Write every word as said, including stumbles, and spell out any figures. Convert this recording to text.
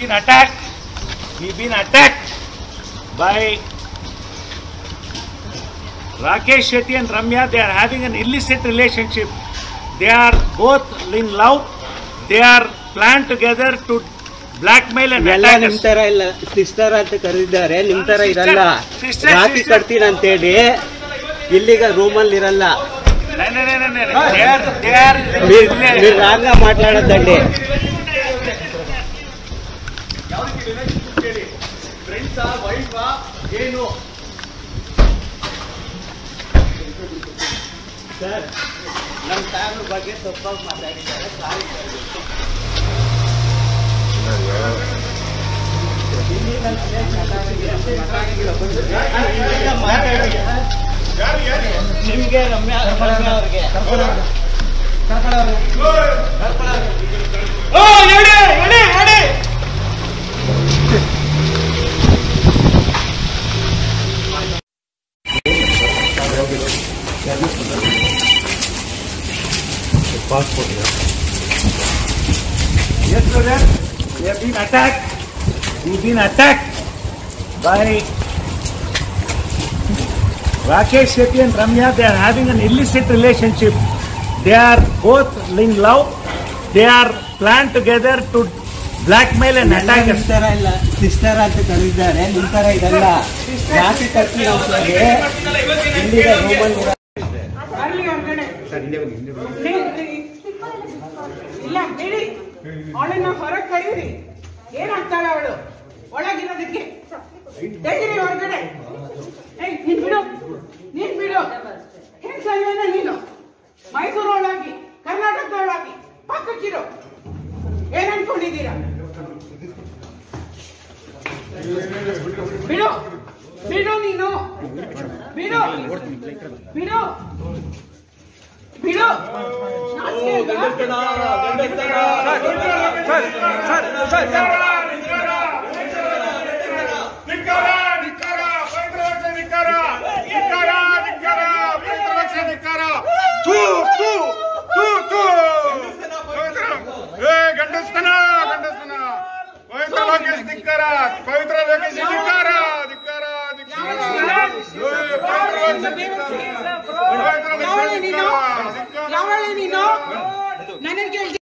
been attacked. We've been attacked by Rakesh Shetty and Ramya. They are having an illicit relationship. They are both in love. They are planned together to blackmail and attack us. ನಿಮ್ ತರ ಇಲ್ಲ sister ಅಂತ ಕರೆದಿದ್ದಾರೆ, ನಿಮ್ ತರ ಇರಲ್ಲ. ರಾಖಿ ಕಟ್ತೀನಿ ಅಂತೇಳಿ ಇಲ್ಲಿಗ ರೂಮಲ್ಲಿ ಇರಲ್ಲ. మీరు రాంగా మాట్లాడద్దండి. ಸರ್ ನಮ್ಮ ಫ್ಯಾಮಿಲಿ ಬಗ್ಗೆ ತಪ್ಪಾಗಿ ಮಾತಾಡಿದ್ದಾರೆ, ಸಾರಿ ನಿಮಗೆ ರಮ್ಯಾ ಅವ್ರಿಗೆ passport. Yes, brother. We have been attacked. We've been attacked by Rakesh Shetty and Ramya. They are having an illicit relationship. They are both in love. They are planned together to blackmail and attack us. ನಿಮ್ ತರ ಇಲ್ಲ sister ಅಂತ ಕರೆದಿದ್ದಾರೆ, ನಿಮ್ ತರ ಇದಲ್ಲ. ರಾಖಿ ಕಟ್ಟಿ ಇಲ್ಲಿಗ ರೂಮಲ್ಲಿ ಇಲ್ಲ ಬಿಡಿ, ಅವಳನ್ನ ಹೊರಗೆ ಕರೀರಿ. ಏನಾಗ್ತಾಳೆ ಅವಳು ಒಳಗಿರೋದಕ್ಕೆ? ತೆಗಿರಿ ಹೊರಗಡೆ. ನೀನ್ ಬಿಡು, ನೀನ್ ಬಿಡು. ಹೆಂಗ್ ಸರಿಯಾದ ನೀನು? ಮೈಸೂರು ಒಳಗಿ, ಕರ್ನಾಟಕದೊಳಗಿ ಪಕ್ಕಕ್ಕಿರೋ. ಏನ್ ಅನ್ಕೊಂಡಿದ್ದೀರಾ? ಬಿಡು ಬಿಡು, ನೀನು ಬಿಡು ಬಿಡು ಬಿಡು. Sir sir sir